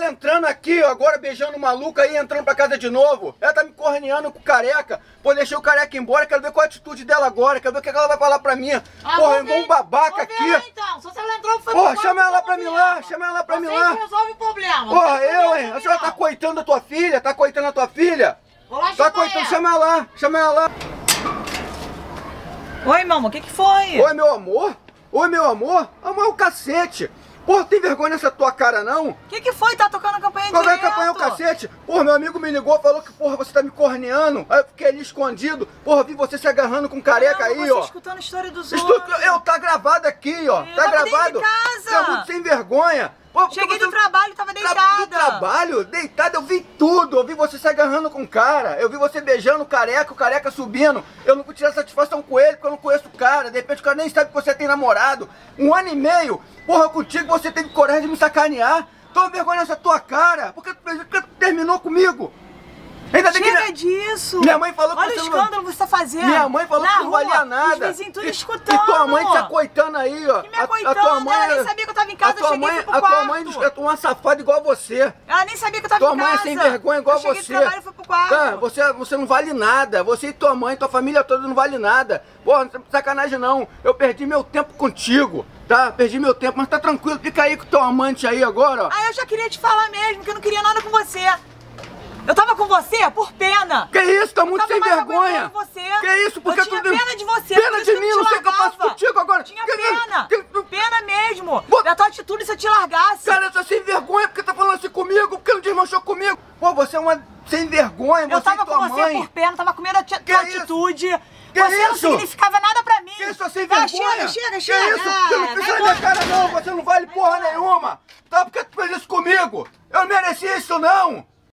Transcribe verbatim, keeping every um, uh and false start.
ela entrando aqui, ó, agora beijando o maluco aí, entrando pra casa de novo. Ela tá me corneando com o careca. Pô, deixei o careca embora, quero ver qual é a atitude dela agora. Quero ver o que ela vai falar pra mim. Ah, porra, igual um babaca vou aqui. ver lá, então. Só se ela entrou, foi Porra, pro chama quarto, ela pra mim problema. lá, chama ela pra mim Vocês lá. resolve o problema. Porra, não tem eu, problema hein? A também, senhora tá não. coitando a tua filha? Tá coitando a tua filha? Vou lá Tá chamar coitando, ela. chama ela lá, chama ela lá. Oi, meu amor, o que que foi? Oi, meu amor? Oi, meu amor? Amor é o cacete. Porra, tem vergonha nessa tua cara, não? O que que foi? Tá tocando a campanha Qual é direto? que apanhou o cacete? Porra, meu amigo me ligou, falou que, porra, você tá me corneando. Aí eu fiquei ali escondido. Porra, vi você se agarrando com um careca Não, aí, você ó. escutando a história dos Escuta, outros. eu, tá gravado aqui, ó. Eu tá tava dentro gravado. de casa. Você é muito sem vergonha. Pô, porque Cheguei você- do trabalho, tava Tra- deitada. Do trabalho? Deitada, eu vi tudo. Eu vi você se agarrando com o cara. Eu vi você beijando o careca, o careca subindo. Eu não vou tirar satisfação com ele, porque eu não conheço o cara. De repente o cara nem sabe que você tem namorado. Um ano e meio. Porra, contigo você teve coragem de me sacanear. Toma vergonha nessa tua cara. Por que tu, por que tu terminou comigo? Ainda tem Chega que... disso. Minha mãe falou que Olha você o não- escândalo que você tá fazendo. Minha mãe falou Na que não rua, valia nada. Os vizinhos tudo E- escutando. E tua mãe te acoitando aí, ó. Que me acoitando? Ela nem sabia que eu tava em casa, a tua eu cheguei mãe, e fui pro A tua quarto. mãe é uma safada igual você. Ela nem sabia que eu tava Tua em mãe casa. é sem vergonha igual eu cheguei você. do trabalho e fui pro quarto. Tá, você, você não vale nada. Você e tua mãe, tua família toda não vale nada. Porra, não tem sacanagem não. Eu perdi meu tempo contigo, tá? Perdi meu tempo, mas tá tranquilo. Fica aí com teu amante aí agora, ó. Ah, eu já queria te falar mesmo, que eu não queria nada com você. Eu tava com você por pena. Que isso? Tá muito tava sem mais vergonha. aguentando você. Que isso? Por que eu tinha tu... pena de você. Pena por isso de que eu mim, te não sei o que eu faço largava. contigo agora. Tinha Que- pena. que- que- Pena mesmo. Pô. Da tua atitude se eu te largasse. Cara, você é sem vergonha porque tá falando assim comigo, porque não desmanchou comigo. Pô, você é uma sem vergonha, você eu tava e tua com você mãe. por pena, tava com medo da tua Que atitude. Que você não isso? significava nada pra mim. Que isso, sem Vai, vergonha? Chega, chega, Que chega. isso? Você não Ah, precisa vai da minha embora. cara não, você não vale porra nenhuma. Tá, porque tu fez isso comigo? Eu não mereci isso não.